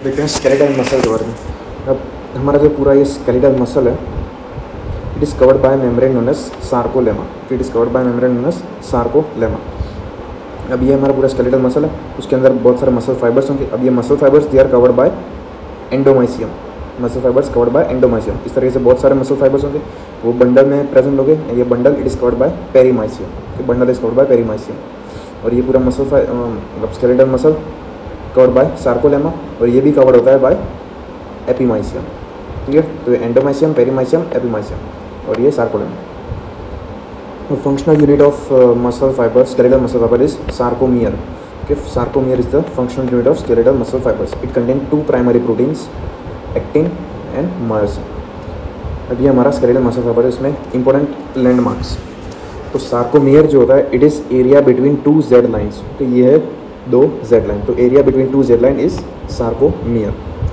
देखते हैं skeletal muscle के बारे में। अब हमारा जो पूरा ये स्केलेटल मसल है, it is covered by membrane known as sarcolemma. It is covered by membrane known as sarcolemma. अब ये हमारा पूरा स्केलेटल मसल है, उसके अंदर बहुत सारे मसल फाइबर्स होंगे। अब ये muscle fibres they are covered by endomysium. Muscle fibres covered by endomysium. इस तरीके से बहुत सारे मसल फाइबर्स होंगे, वो बंडल में प्रेजेंट होंगे। ये bundle it is covered by perimysium. ये bundle is covered by perimysium. और ये पूरा मसल मतलब skeletal muscle covered by sarcolemma, और ये भी कवर्ड होता है बाय एपीमाइसियम। ठीक है, तो ये एंडोमाइसियम, पेरीमाइसियम, एपीमाइसियम और ये sarcolemma. Functional unit of muscle fibre, skeletal muscle fibre is sarcomere. Okay, sarcomere is the functional unit of skeletal muscle fibers. It contains two primary proteins, actin and myosin. अब ये हमारा skeletal muscle fiber है, इसमें important landmarks। तो sarcomere जो होता है, it is area between two Z lines। तो ये है दो Z line, तो area between two Z line is sarcomere।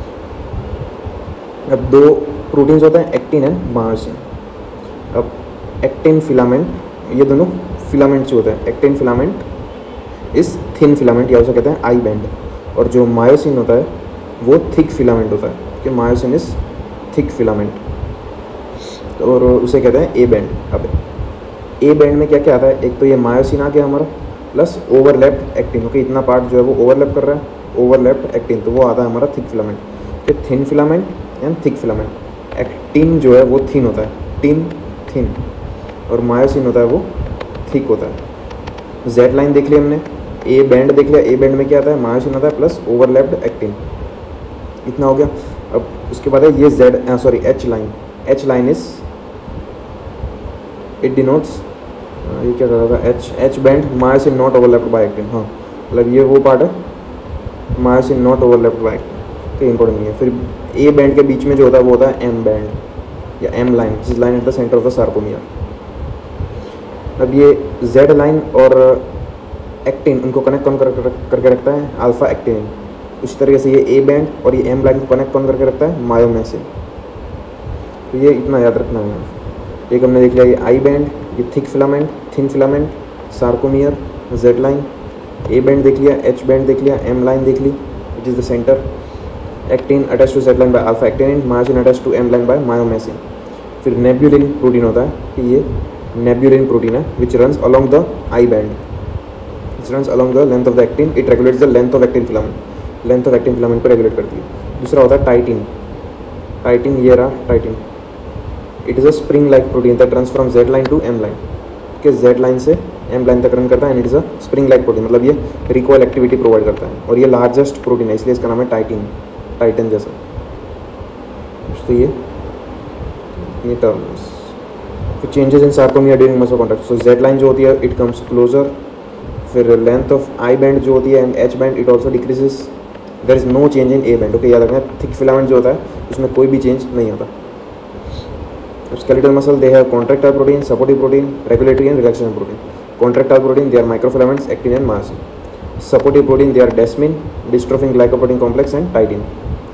अब दो प्रोटीन्स होते हैं, एक्टिन एंड मायोसिन। अब एक्टिन फिलामेंट, ये दोनों फिलामेंट जो होते हैं, एक्टिन फिलामेंट इस थिन फिलामेंट या उसे कहते हैं आई बैंड, और जो मायोसिन होता है वो थिक फिलामेंट होता है, कि मायोसिन इज थिक फिलामेंट और उसे कहते हैं ए बैंड। अब ए बैंड में क्या क्या आता है, एक तो ये मायोसिन आ गया हमारा, प्लस ओवरलैप्ड एक्टिन। ओके, इतना पार्ट जो है वो ओवरलैप कर रहा है, ओवरलैप्ड एक्टिन, तो वो आता है हमारा थिक फिलामेंट। कि thin filament and thick filament. Actin जो है वो थिन होता है, थिन, और मायोसिन होता है वो थिक होता है। जेड लाइन देख लिया हमने, ए बैंड देख लिया, ए बैंड में क्या आता है, मायोसिन आता है प्लस ओवरलैप्ड एक्टिन। इतना हो गया। अब उसके बाद है ये H line. H line is it denotes, ये क्या कर रहा था, H band myosin not overlapped by actin. हाँ, मतलब ये वो पार्ट है, myosin not overlapped by actin, तो इंपॉर्टेंट नहीं है। फिर ए बैंड के बीच में जो होता है वो होता है एम बैंड या एम लाइन, जिस line at the centre of the sarcomere. अब ये जेड लाइन और एक्टिन उनको कनेक्ट कौन करके रखता है, अल्फा एक्टिन। उसी तरीके से ये ए बैंड और ये एम लाइन को कनेक्ट कौन करके रखता है, मायोमेसिन। तो ये इतना याद रखना है। एक हमने देख लिया ये आई बैंड, ये thick filament, thin filament, sarcomere, Z line, A band देख लिया, एच बैंड देख लिया, एम लाइन देख ली which is the centre, actin attach to Z line by alpha actin, myosin attach to M line by myomesin. फिर nebulin protein होता है, कि ये नेब्यूलिन प्रोटीन है which runs along the I band, which runs along the length of the actin. It regulates the length of actin filament. Length of actin filament को regulate करती है। दूसरा होता है टाइटिन। टाइटिन, ये रहा titin. It is a spring like protein that runs from Z line to M line. के Z line से एम लाइन तक रन करता है, and it is a spring like protein, मतलब ये रिकॉइल एक्टिविटी प्रोवाइड करता है, और ये लार्जेस्ट प्रोटीन है, इसलिए इसका नाम है टाइटिन, टाइटन जैसा। तो ये टर्म्स। फिर changes in sarcomere during muscle contact. So Z line जो होती है इट कम्स क्लोजर। फिर लेंथ ऑफ आई बैंड जो होती है and H band it also decreases. There is no change in A band. Okay, याद रखना, थिक फिलामेंट जो होता है उसमें कोई भी चेंज नहीं होता। Skeletal muscle they have contractile protein, supportive protein, regulatory and relaxation protein. Contractile protein they are microfilaments, actin and myosin. Supportive protein they are desmin, dystrophin glycoprotein complex and titin.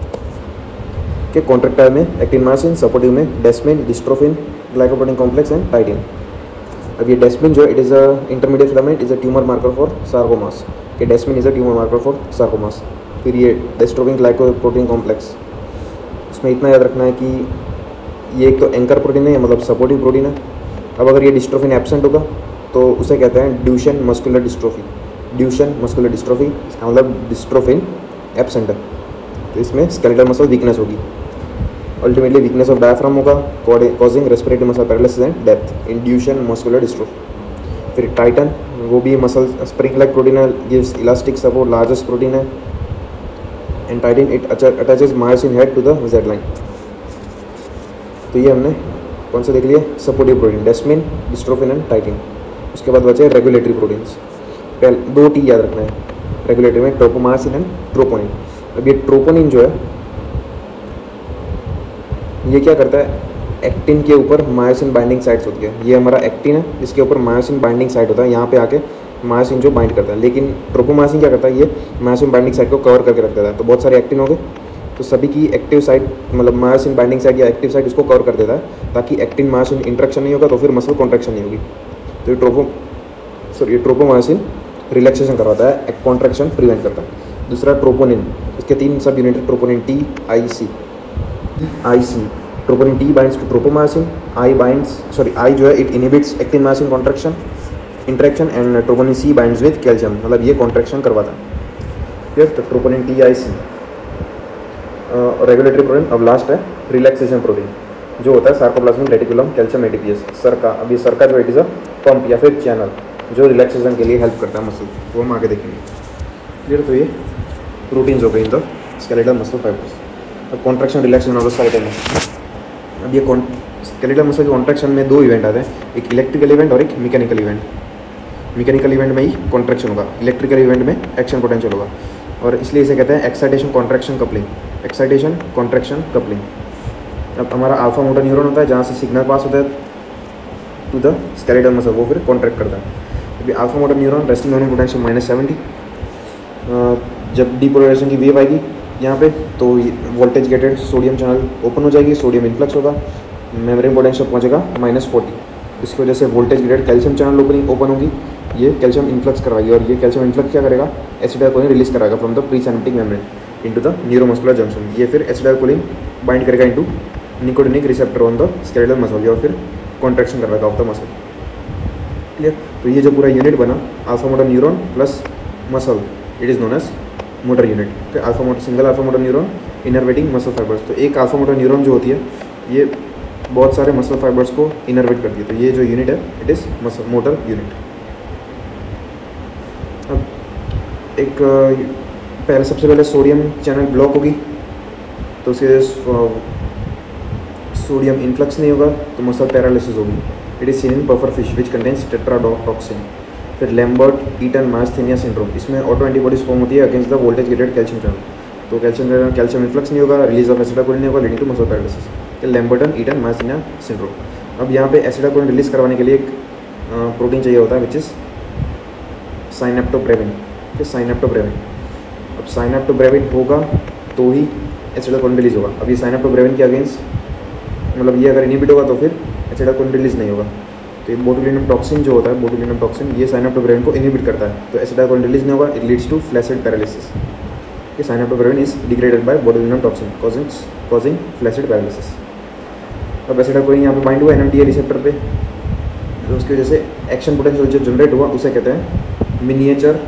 के contractile में actin myosin, supportive में desmin, dystrophin glycoprotein complex and titin. अब ये desmin जो it is a intermediate filament, is a tumour marker for sarcomas. कि desmin is a tumour marker for sarcomas. फिर ये dystrophin glycoprotein complex, इसमें इतना याद रखना है कि ये एक तो एंकर प्रोटीन है, मतलब सपोर्टिव प्रोटीन है। अब अगर ये डिस्ट्रोफिन एब्सेंट होगा तो उसे कहते हैं Duchenne muscular dystrophy. Duchenne muscular dystrophy, इसका मतलब डिस्ट्रोफिन एब्सेंट है, तो इसमें स्केलेटल मसल वीकनेस होगी। अल्टीमेटली वीकनेस ऑफ डायफ्राम होगा, causing respiratory muscle paralysis and death, in Duchenne muscular dystrophy. फिर टाइटन, वो भी मसल स्प्रिंग लाइक प्रोटीन है, gives elastic support, largest protein है। And titin it attaches myosin head to the Z line. तो ये हमने कौन से देख लिए, supportive protein, desmin, dystrophin and titin. उसके बाद बचे रेगुलेटरी प्रोटीन्स। पहले दो टी याद रखना है रेगुलेटरी में, ट्रोपोमायोसिन एंड ट्रोपोनिन। अब ये ट्रोपोनिन जो है ये क्या करता है, एक्टिन के ऊपर मायोसिन बाइंडिंग साइट्स होती है। ये हमारा एक्टिन है, इसके ऊपर मायोसिन बाइंडिंग साइट होता है, यहाँ पे आके मायोसिन जो बाइंड करता है। लेकिन ट्रोपोमायोसिन क्या करता है, ये मायोसिन बाइंडिंग साइट को कवर करके रख देता है। तो बहुत सारे एक्टिन हो गए, तो सभी की एक्टिव साइट मतलब मायोसिन बाइंडिंग साइट या एक्टिव साइट इसको कवर कर देता है, ताकि एक्टिन मायोसिन इंट्रैक्शन नहीं होगा, तो फिर मसल कॉन्ट्रैक्शन नहीं होगी। तो ये ट्रोपोमायोसिन रिलैक्सेशन करवाता है, कॉन्ट्रैक्शन प्रिवेंट करता है। दूसरा ट्रोपोनिन, इसके 3 subunit troponin T I C. Troponin T binds to tropomyosin, I जो है it inhibits actin myosin contraction interaction and troponin C binds with calcium, मतलब ये कॉन्ट्रैक्शन करवाता है। ठीक है, तो troponin T I C regulatory protein. अब लास्ट है रिलैक्सेशन प्रोटीन, जो होता है सार्कोप्लाज्मिक रेटिकुलम कैल्शियम एटीपीएस, सरका। अब ये सरका जो इट इज़ अ पंप या फिर चैनल जो रिलैक्सेशन के लिए हेल्प करता है मसल, वो हम आगे देखेंगे। क्लियर, तो ये प्रोटीन्स हो गए in the skeletal muscle fibres. अब contraction relaxation of the skeletal muscle. अब ये स्केलेटल मसल के कॉन्ट्रैक्शन में 2 इवेंट आते हैं, एक इलेक्ट्रिकल इवेंट और एक मैकेनिकल इवेंट। मैकेनिकल इवेंट में ही कॉन्ट्रैक्शन होगा, इलेक्ट्रिकल इवेंट में एक्शन पोटेंशियल होगा, और इसलिए इसे कहते हैं excitation contraction coupling. Excitation contraction coupling. अब हमारा अल्फा मोटर न्यूरॉन होता है जहाँ से सिग्नल पास होता है टू द स्केलेटल मसल, वो फिर कॉन्ट्रैक्ट करता है। अभी alpha motor neuron resting on potential -70। जब डीपोलराइजेशन की वेव आएगी यहाँ पे तो voltage gated sodium channel open हो जाएगी, सोडियम इन्फ्लक्स होगा, मेम्ब्रेन पोटेंशियल पहुँचेगा -40। इसकी वजह से voltage graded calcium channel open होगी, ये कैल्शियम इन्फ्लक्स करवाएगी, और ये कैल्शियम इन्फ्लक्स क्या करेगा, एसिटाइलकोलिन रिलीज कराएगा from the pre synaptic membrane into the neuromuscular junction. ये फिर एसिटाइलकोलिन बाइंड करेगा into nicotinic receptor on the skeletal muscle, और फिर कॉन्ट्रैक्शन करवाएगा ऑफ द मसल। क्लियर, तो ये जो पूरा यूनिट बना alpha motor neuron plus muscle, it is known as motor unit. Alpha motor, single alpha motor neuron innervating muscle fibres. तो एक अल्फा मोटर न्यूरॉन जो होती है ये बहुत सारे मसल फाइबर्स को इनर्वेट करती है, तो ये जो यूनिट है it is muscle motor unit. अब एक पहले सबसे पहले सोडियम चैनल ब्लॉक होगी, तो उसके सोडियम इन्फ्लक्स नहीं होगा तो मसल पैरालिसिस होगी। It is seen in puffer fish which contains tetrodotoxin. फिर लैम्बर्ट ईटन मास्थेनिया सिंड्रोम, इसमें ऑटो एंटीबॉडीज फॉर्म होती है against the voltage graded calcium channel. तो कैल्शियम इन्फ्लक्स नहीं होगा, रिलीज ऑफ एसिटाइलकोलिन नहीं होगा, leading to muscle paralysis. Lambert Eaton myasthenia syndrome. अब यहाँ पे एसिटाइलकोलिन रिलीज करवाने के लिए एक प्रोटीन चाहिए होता है विच इज़ साइनेप्टोब्रेविन। साइनेप्टोब्रेविन, अब साइनेप्टोब्रेविन होगा तो ही एसिटाइलकोलिन रिलीज होगा। अब ये साइनेप्टोब्रेविन के अगेंस्ट, मतलब ये अगर इनहिबिट होगा तो फिर एसिटाइलकोलिन रिलीज नहीं होगा। तो ये बोटुलिनम टॉक्सिन जो होता है, बोटुलिनम टॉक्सिन ये साइनेप्टोब्रेविन को इनहिबिट करता है, तो एसिटाइलकोलिन रिलीज नहीं होगा, it leads to flaccid paralysis. ये synaptobrevin is degraded by botulinum toxin causing flaccid paralysis. अब एसिटाइलकोलिन यहाँ पे बाइंड हुआ NMDA रिसेप्टर पे, तो उसकी वजह से एक्शन पोटेंशियल जो जनरेट हुआ उसे कहते हैं मिनिएचर,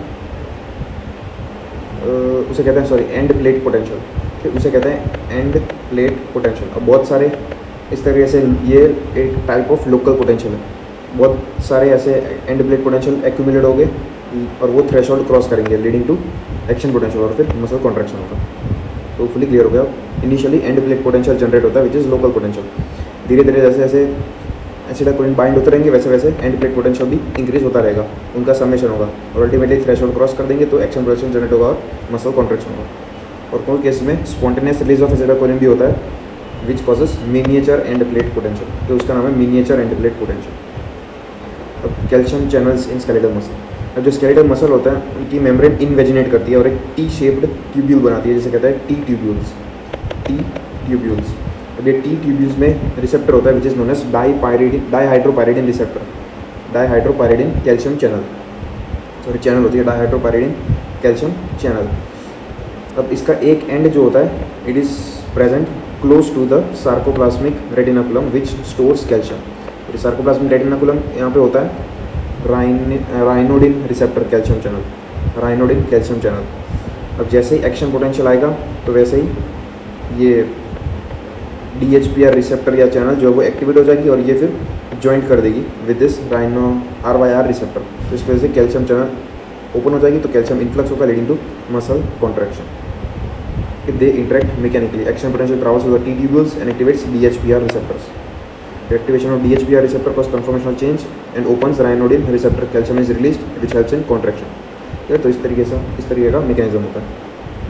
उसे कहते हैं एंड प्लेट पोटेंशियल। फिर उसे कहते हैं एंड प्लेट पोटेंशियल। अब बहुत सारे इस तरीके से ये एक टाइप ऑफ लोकल पोटेंशियल है, बहुत सारे ऐसे एंड प्लेट पोटेंशियल एक्यूमुलेट हो गए और वो थ्रेशोल्ड क्रॉस करेंगे लीडिंग टू एक्शन पोटेंशियल, और फिर मसल कॉन्ट्रैक्शन होगा। तो फुली क्लियर हो गया। Initially end plate potential generate होता है विच इज़ लोकल पोटेंशियल। धीरे धीरे जैसे जैसे एसिटाइलकोलिन बाइंड होते रहेंगे वैसे वैसे एंड प्लेट पोटेंशियल भी इंक्रीज होता रहेगा, उनका समेशन होगा, और अल्टीमेटली थ्रेशोल्ड क्रॉस कर देंगे तो एक्शन पोटेंशियल जनरेट होगा और मसल कॉन्ट्रैक्शन होगा। और कोई केस में स्पॉन्टेनियस रिलीज ऑफ एसिटाइलकोलिन भी होता है which causes miniature end plate potential, तो उसका नाम है मिनिएचर एंड प्लेट पोटेंशियल। अब calcium channels in skeletal muscle. अब जो स्केलेटल मसल होता है उनकी मेम्ब्रेन इनवेजिनेट करती है और एक टी शेप्ड ट्यूब्यूल बनाती है, जिसे कहते हैं टी ट्यूब्यूल्स। अब ये टी ट्यूब्यूल्स में रिसेप्टर होता है which is known as dihydropyridine receptor, dihydropyridine calcium channel होती है डाइहाइड्रोपायरिडिन कैल्शियम चैनल। अब इसका एक एंड जो होता है it is present close to the sarcoplasmic retinaculum which stores calcium. Sarcoplasmic retinaculum यहाँ पे होता है ryanodine receptor calcium channel, ryanodine calcium channel. अब जैसे ही एक्शन पोटेंशियल आएगा तो वैसे ही ये DHPR रिसेप्टर या चैनल जो है वो एक्टिवेट हो जाएगी और ये फिर ज्वाइंट कर देगी विद दिस RYR रिसेप्टर। तो इस वजह से कैल्शियम चैनल ओपन हो जाएगी, तो कैल्शियम इन्फ्लक्स होगा leading to muscle contraction. They interact mechanically, action potential travels to the T tubules and activates DHPR receptors. The activation of DHPR receptor causes conformational change and opens ryanodine receptor. Calcium is released which helps in contraction. तो इस तरीके का mechanism होता है।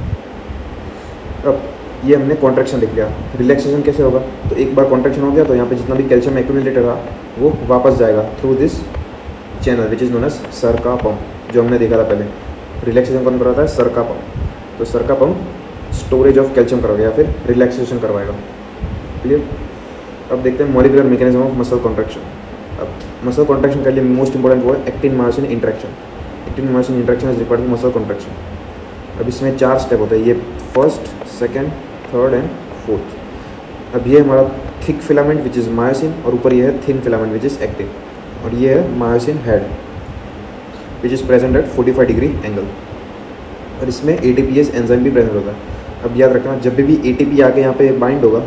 अब ये हमने contraction लिख लिया। रिलैक्सेशन कैसे होगा, तो एक बार कॉन्ट्रैक्शन हो गया तो यहाँ पे जितना भी कैल्शियम एक्यूमुलेटेड रहा वो वापस जाएगा through this channel which is known as SERCA pump, जो हमने देखा था पहले। रिलैक्सेशन कौन कराता है, सरका पंप। तो सरका पंप स्टोरेज ऑफ कैल्शियम करवाएगा या फिर रिलैक्सेशन करवाएगा। क्लियर। अब देखते हैं molecular mechanism of muscle contraction. अब मसल कॉन्ट्रैक्शन के लिए मोस्ट इंपॉर्टेंट वो है actin myosin interaction. Actin myosin interaction is required for muscle contraction. अब इसमें 4 स्टेप होता है, ये first, second, third and fourth. अब ये हमारा thick filament which is myosin, और ऊपर ये है thin filament which is actin, और ये है myosin head which is present at 45 degree angle, और इसमें ATPase एंजाइम भी प्रेजेंट होता है। अब याद रखना, जब भी ATP आके यहाँ पे बाइंड होगा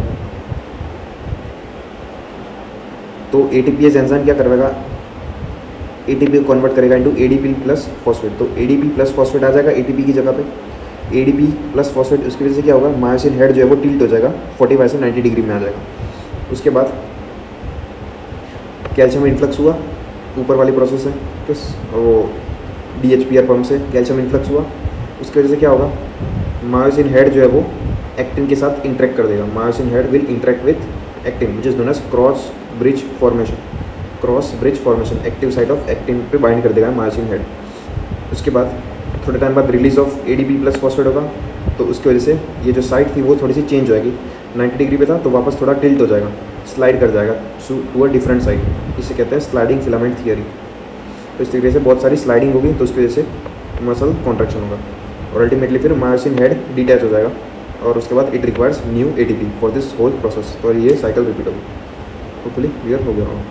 तो ATPase एंजाइम क्या करवाएगा, ATP को कन्वर्ट करेगा इनटू ADP प्लस फॉस्फेट। तो ADP प्लस फॉस्फेट आ जाएगा ATP की जगह पे, ADP प्लस फॉस्फेट, उसकी वजह से क्या होगा, मायोसिन हेड जो है वो टिल्ट हो जाएगा, 45 से 90 डिग्री में आ जाएगा। उसके बाद कैल्शियम इन्फ्लक्स हुआ, ऊपर वाली प्रोसेस है, तो वो DHPR पंप से कैल्शियम इन्फ्लक्स हुआ, उसकी वजह से क्या होगा, मायोसिन हेड जो है वो एक्टिन के साथ इंटरेक्ट कर देगा। Myosin head will interact with actin which is known as cross bridge formation. Cross bridge formation, active site of actin पे बाइंड कर देगा मायोसिन हेड। उसके बाद थोड़े टाइम बाद release of ADP plus phosphate होगा, तो उसकी वजह से ये जो साइड थी वो थोड़ी सी चेंज हो जाएगी, 90 डिग्री पे था तो वापस थोड़ा टिल्ट हो जाएगा, स्लाइड कर जाएगा टू अ डिफरेंट साइड। इसे कहते हैं स्लाइडिंग फिलामेंट थियरी। तो इस तरीके से बहुत सारी स्लाइडिंग होगी, तो उसकी वजह से मसल कॉन्ट्रैक्शन होगा, और अल्टीमेटली फिर मायोसिन हेड डिटैच हो जाएगा, और उसके बाद it requires new ATP for this whole process. तो ये साइकिल रिपीट होगी। होपफुली क्लियर हो गया होगा।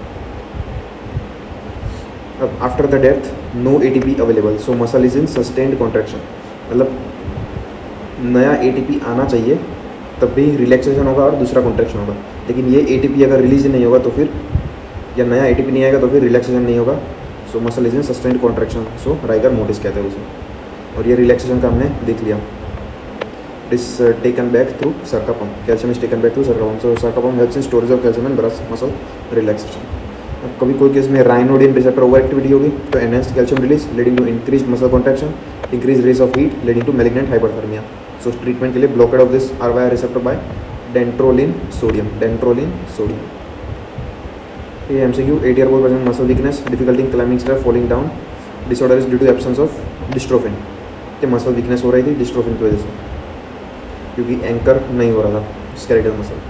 अब after the death no ATP available, so muscle is in sustained contraction. मतलब नया ATP आना चाहिए तब भी रिलैक्सेशन होगा और दूसरा कॉन्ट्रैक्शन होगा, लेकिन ये ATP अगर रिलीज नहीं होगा तो फिर, या नया ATP नहीं आएगा तो फिर रिलैक्सेशन नहीं होगा। So muscle is in sustained contraction, so rigor mortis कहते हैं उसे। और ये रिलैक्सेशन का हमने देख लिया। Is taken back through sarco pump, calcium is taken back through sarco pump, so sarco pump helps in storage of calcium and brush muscle relaxation. अब कभी कोई केस में राइनोडिन रिसेप्टर ओवर एक्टिविटी होगी तो enhanced calcium release leading to increased muscle contraction, increase release of heat leading to malignant hyperthermia. So treatment के लिए blockade of this RYR receptor by dantrolene sodium. Dantrolene sodium. ये MCQ 8 year old person muscle weakness, difficulty in climbing step, falling down, disorder is due to absence of dystrophin. कि muscle weakness हो रही थी dystrophin की वजह से, क्योंकि anchor नहीं हो रहा था स्केलेटल मसल।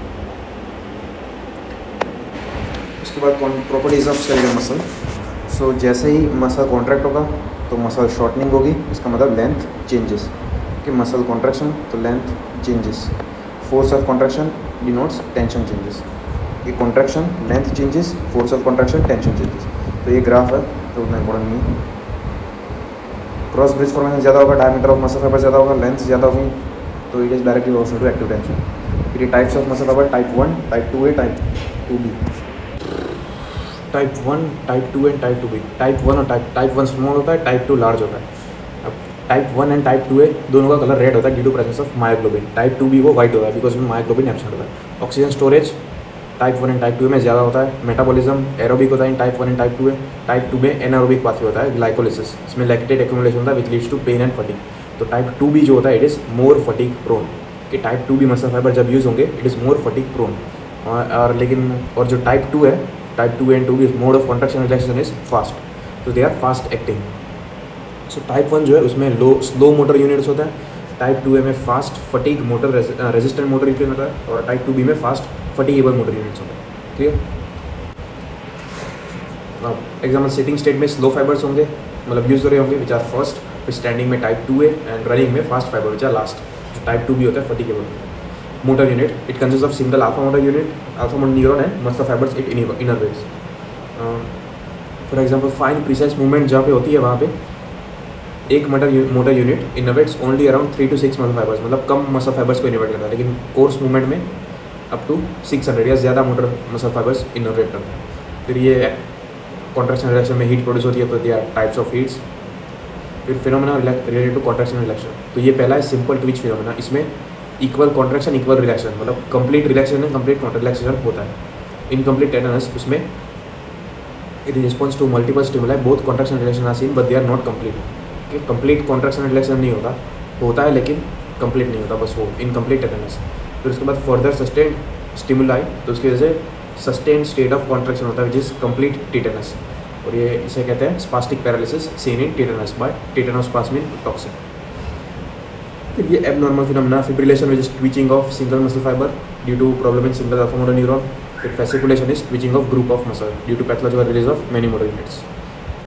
उसके बाद properties of skeletal muscle. So जैसे ही मसल कॉन्ट्रैक्ट होगा तो मसल शॉर्टनिंग होगी, इसका मतलब लेंथ चेंजेस। कि मसल कॉन्ट्रैक्शन तो length changes. Force of contraction denotes tension changes. ये contraction length changes, force of contraction tension changes. तो ये ग्राफ है तो उतना इंपॉर्टेंट नहीं है। क्रॉस ब्रिज फॉर्मेशन ज़्यादा होगा, डायमीटर ऑफ मसल फाइबर ज़्यादा होगा, लेंथ ज़्यादा होगी, तो it is directly proportional to active tension. फिर ये types of muscle fibre type 1, type 2A, type 2B। Type 1, type 2 and type 2B। Type 1 और टाइप 1 स्मॉल होता है, टाइप 2 लार्ज होता है। अब टाइप 1 एंड टाइप 2A दोनों का कलर रेड होता है due to presence of myoglobin. Type 2B वो वाइट होता है बिकॉज में मायोग्लोबिन एब्सेंट होता है। Oxygen storage type 1 and type 2 में ज़्यादा होता है। मेटाबॉलिज्म एरोबिक होता है इन टाइप 1 एंड टाइप 2 है। टाइप 2 में एनारोबिक पाथवे होता है, ग्लाइकोलिसिस, इसमें लैक्टेट एक्यूमुलेशन होता है which leads to pain and fatigue. तो टाइप 2B जो होता है it is more fatigue prone, कि टाइप 2B मसल फाइबर जब यूज़ होंगे it is more fatigue prone. और लेकिन और जो टाइप 2 है, type 2A and 2B mode of contraction relaxation is fast, तो they are fast acting. So type 1 जो है उसमें स्लो मोटर यूनिट्स होता है, टाइप 2A में fast fatigue motor resistant motor unit होता है, और टाइप 2B में फास्ट फटीगेबल मोटर यूनिट्स होता है। क्लियर? अब एग्जाम्पल सिटिंग स्टेट में स्लो फाइबर्स होंगे, मतलब यूज हो रहे होंगे विच आर फर्स्ट, फिर स्टैंडिंग में टाइप 2A एंड रनिंग में fast fibre which are last. जो टाइप 2B होता है fatigable motor unit, it consist of single alpha motor unit, alpha motor neuron and muscle fibres it innervates. For example fine precise movement जहाँ पे होती है वहाँ पे एक motor unit innovates only around 3 to 6 muscle fibres, मतलब कम muscle fibres को इनोवेट करता है, लेकिन कोर्स मूवमेंट में अप टू 600 या ज़्यादा मोटर मसल फाइबर्स इनोवेट करता है। फिर ये कॉन्ट्रैक्शन रिलैक्शन में हीट प्रोड्यूस होती है, तो they are types of heats. फिर phenomena related to contraction relaxation, तो ये पहला है सिंपल ट्विच फिनोमेना, इसमें इक्वल कॉन्ट्रैक्शन इक्वल रिलैक्शन, मतलब complete relaxation and complete relaxation होता है। इनकम्प्लीट टेंडरनेस, उसमें in response to multiple stimuli both contraction relaxation are seen but they are not complete. कि कंप्लीट कॉन्ट्रैक्शन रिलैक्शन नहीं होता है लेकिन कंप्लीट नहीं होता, बस वो इनकम्प्लीट टेंडरनेस। फिर उसके बाद फर्दर सस्टेन्ड स्टिमुलाई, तो उसकी वजह से सस्टेन्ड स्टेट ऑफ कॉन्ट्रैक्शन होता है विच इज कंप्लीट टिटेनस, और ये इसे कहते हैं spastic paralysis seen in tetanus by tetanospasmin toxin. फिर ये abnormal phenomena fibrillation which is twitching of single muscle fibre due to problem in single alpha motor neuron. फिर fasciculation is twitching of group of muscle due to pathological release of many motor units.